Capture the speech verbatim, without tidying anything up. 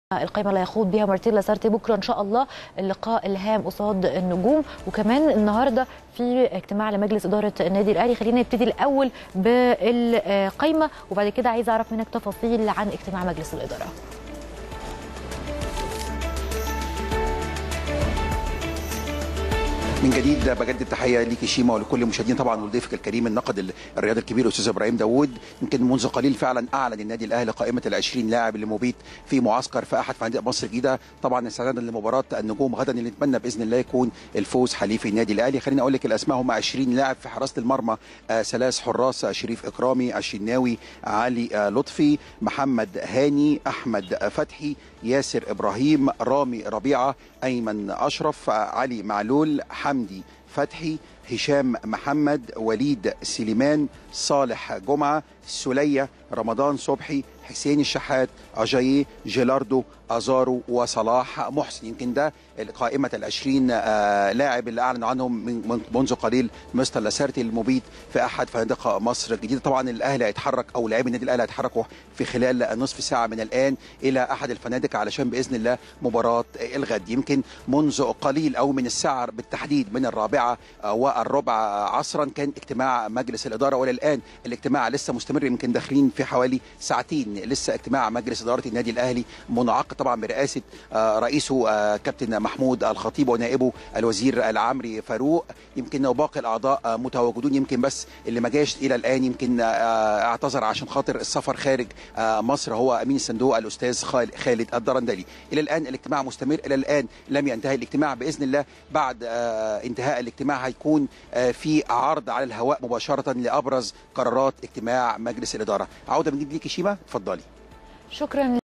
القائمه اللي هيخوض بيها مارتين لاسارتي بكره ان شاء الله اللقاء الهام قصاد النجوم. وكمان النهارده في اجتماع لمجلس اداره النادي الاهلي. خلينا نبتدي الاول بالقائمه وبعد كده عايزه اعرف منك تفاصيل عن اجتماع مجلس الاداره. من جديد بجدد تحيه ليك شيما ولكل المشاهدين طبعا ولضيفك الكريم الناقد الرياضي الكبير الاستاذ ابراهيم داوود. يمكن منذ قليل فعلا اعلن النادي الاهلي قائمه ال عشرين لاعب اللي مبيت في معسكر في احد فنادق مصر الجديده، طبعا استعدادا لمباراه النجوم غدا اللي نتمنى باذن الله يكون الفوز حليف النادي الاهلي. خليني اقول لك الاسماء هم عشرين لاعب في حراسه المرمى، آه ثلاث حراس، شريف اكرامي، الشناوي، علي آه لطفي، محمد هاني، احمد فتحي، ياسر ابراهيم، رامي ربيعه، ايمن اشرف، علي معلول، حمدي فتحي، هشام محمد، وليد سليمان، صالح جمعه، سلية، رمضان صبحي، حسين الشحات، اجاييه، جيلاردو، ازارو، وصلاح محسن. يمكن ده قائمه العشرين آه لاعب اللي اعلنوا عنهم من منذ قليل مستر لاسارتي المبيت في احد فنادق مصر الجديده. طبعا الاهلي هيتحرك او لاعبي النادي الاهلي هيتحركوا في خلال نصف ساعه من الان الى احد الفنادق علشان باذن الله مباراه الغد. يمكن منذ قليل او من الساعه بالتحديد من الرابعه والربع عصرا كان اجتماع مجلس الاداره، والى الان الاجتماع لسه مستمر. يمكن داخلين في حوالي ساعتين لسه اجتماع مجلس اداره النادي الاهلي منعقد طبعا برئاسه رئيسه كابتن محمود الخطيب ونائبه الوزير العمري فاروق. يمكن وباقي الاعضاء متواجدون، يمكن بس اللي ما جاش الى الان يمكن اعتذر عشان خاطر السفر خارج مصر هو امين الصندوق الاستاذ خالد الدرندلي. الى الان الاجتماع مستمر، الى الان لم ينتهي الاجتماع. باذن الله بعد انتهاء الاجتماع هيكون في عرض على الهواء مباشره لابرز قرارات اجتماع مجلس الاداره. عوده من جديد ليكي شيما، اتفضلي. شكرا.